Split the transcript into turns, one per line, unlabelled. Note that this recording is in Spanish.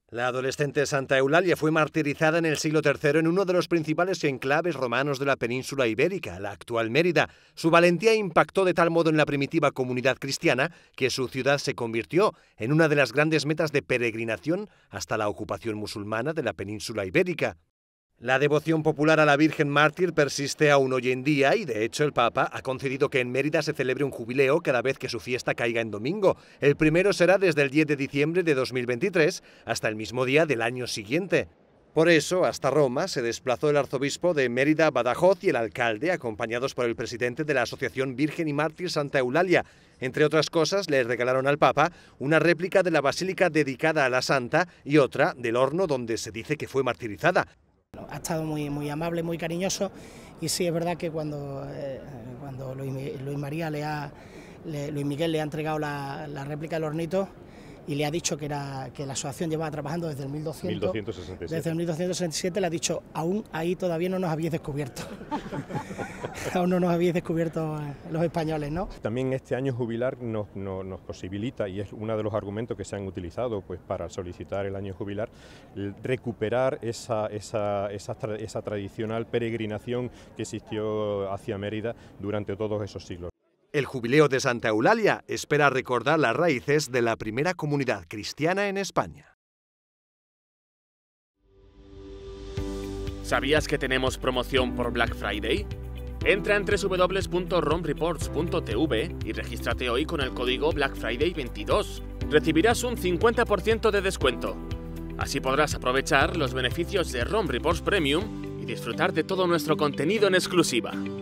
La adolescente Santa Eulalia fue martirizada en el siglo III en uno de los principales enclaves romanos de la península ibérica, la actual Mérida. Su valentía impactó de tal modo en la primitiva comunidad cristiana que su ciudad se convirtió en una de las grandes metas de peregrinación hasta la ocupación musulmana de la península ibérica. La devoción popular a la Virgen Mártir persiste aún hoy en día y, de hecho, el Papa ha concedido que en Mérida se celebre un jubileo cada vez que su fiesta caiga en domingo. El primero será desde el 10 de diciembre de 2023 hasta el mismo día del año siguiente. Por eso, hasta Roma se desplazó el arzobispo de Mérida, Badajoz, y el alcalde, acompañados por el presidente de la Asociación Virgen y Mártir Santa Eulalia. Entre otras cosas, le regalaron al Papa una réplica de la basílica dedicada a la santa y otra del horno donde se dice que fue martirizada.
Ha estado muy amable, muy cariñoso, y sí es verdad que cuando Luis Miguel le ha entregado la réplica del hornito y le ha dicho que la asociación llevaba trabajando desde el
1267.
Desde el 1267 le ha dicho, aún ahí todavía no nos habéis descubierto. Aún no nos habéis descubierto los españoles, ¿no?
También este año jubilar nos posibilita, y es uno de los argumentos que se han utilizado pues, para solicitar el año jubilar, recuperar esa tradicional peregrinación que existió hacia Mérida durante todos esos siglos.
El jubileo de Santa Eulalia espera recordar las raíces de la primera comunidad cristiana en España.
¿Sabías que tenemos promoción por Black Friday? Entra en www.romreports.tv y regístrate hoy con el código Black Friday 22. Recibirás un 50% de descuento. Así podrás aprovechar los beneficios de ROM Reports Premium y disfrutar de todo nuestro contenido en exclusiva.